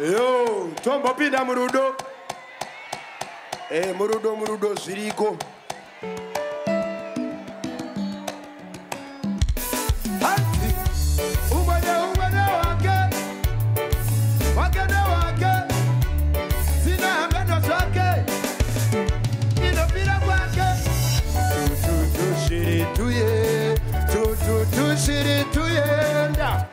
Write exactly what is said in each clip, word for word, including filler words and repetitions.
Yo, tombo pinda murudo. Eh, murudo murudo zviriko. Hansi, umwane umwane wake. Wake na wake. Sina ngano zake. Inopira kwake. Tu tu shiri tuye. Tu tu tu shiri tuye. Nda.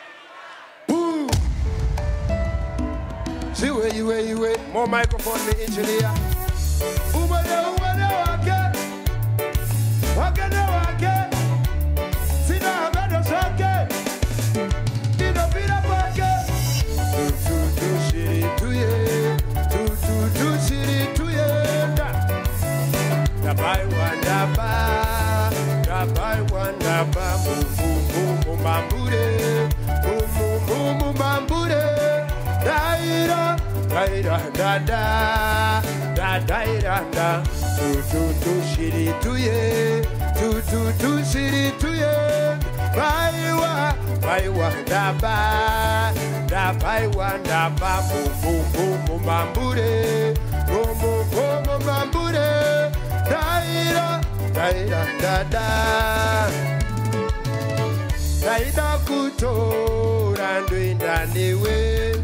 Iwe iwe iwe, more microphone me engineer. Umane umane wake, wake na wake, sina ngano zake, inopira kwake. Tu tu tu shiri tuye, tu tu tu shiri tuye. Dabai wandaba, dabai wandaba, mu mu mu mu mambure, mu mu mu mu mambure. Daira, daira, da da, da daira, da. Tu tu tu shiri tuye, tu tu tu shiri tuye. Baiwa, baiwa, da ba, da baiwa, da ba, mu mu mu mu mambure, mu mu mu mu mambure. Daira, daira, da da. Daira kutora ndoenda newe.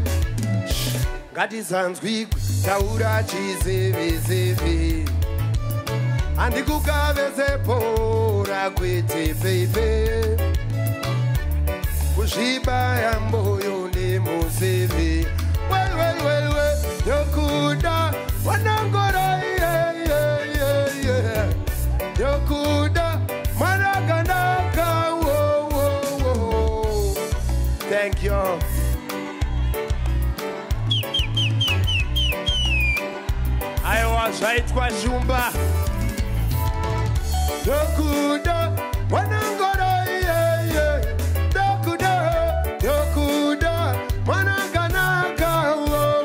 Ngatizanzwi taura chizevezeve andikukavezepora kwete pepe kuzvibaya mboyo nemuseve welwelwelwe yokuda wanangora yokuda manakanaka. Thank you. Zvaitwa shumba dokuda wanangora iye dokuda dokuda wanakanaka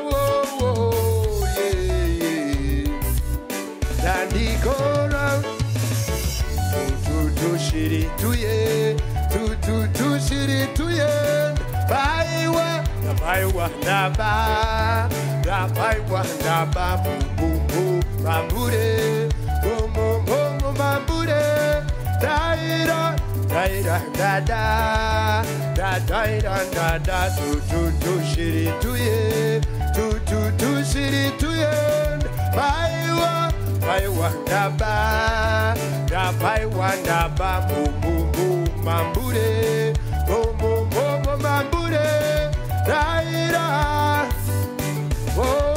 dandikora tutu shiri tuye tutu tu shiri tuye baiwa baiwa naba baiwa naba bubu Mambure, boom boom boom boom mambure, daira, daira, da da, da daira, da da, tu tu tu shiri tuye, tu tu tu shiri tuye, baiwa, baiwa da ba, da baiwa da ba, boom boom boom mambure, boom boom boom boom mambure, daira, oh.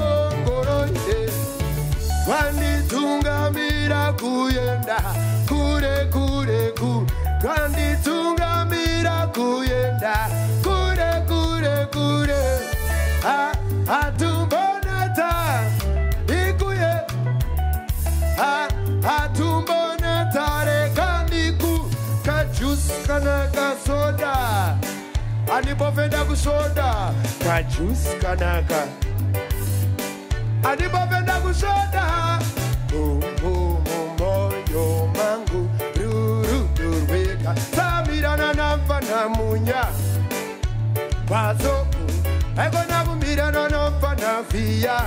Wanditungamira kuyenda kure kure kure Wanditungamira kuyenda kure kure kure ha atumboneta ikuye ha atumboneta rekandiku kajus kana kasoda anipofenda kusoda kajus kanaka Adibovenda kusoda, oh oh oh moyo mangu, ruru durweka, samira na nampa na munya, bazo, ego na kumira na nampa na via,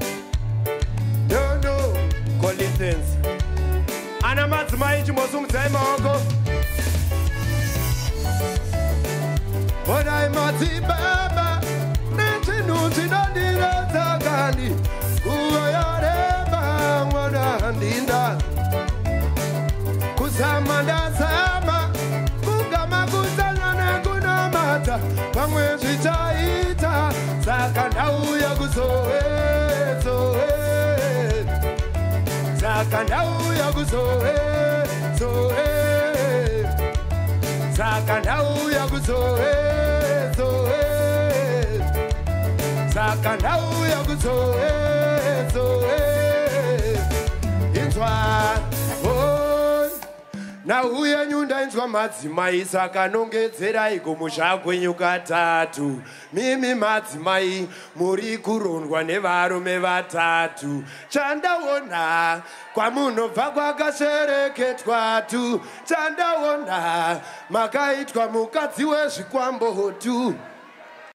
no no, Collins, ana mazma ichi mosum zema oko, ona imati baba, neti nuti nandira takani. Uyoyareba mwana ndinda Kuzamanda sama Kugama kuzanyana kuna mata Pamwe zitaita Saka nauya kuzoe Zoe Saka nauya kuzoe Zoe Saka nauya kuzoe Zoe Saka nauya kuzoe Na uya nyunda inzwa madzimai saka nongedzerai kumusha kwenyu katatu mimi madzimai muri kurondwa nevarume vatatu chandaona kwamunobva kwakashereketwatu chandaona makaitwa mukadzi wezvikwambotu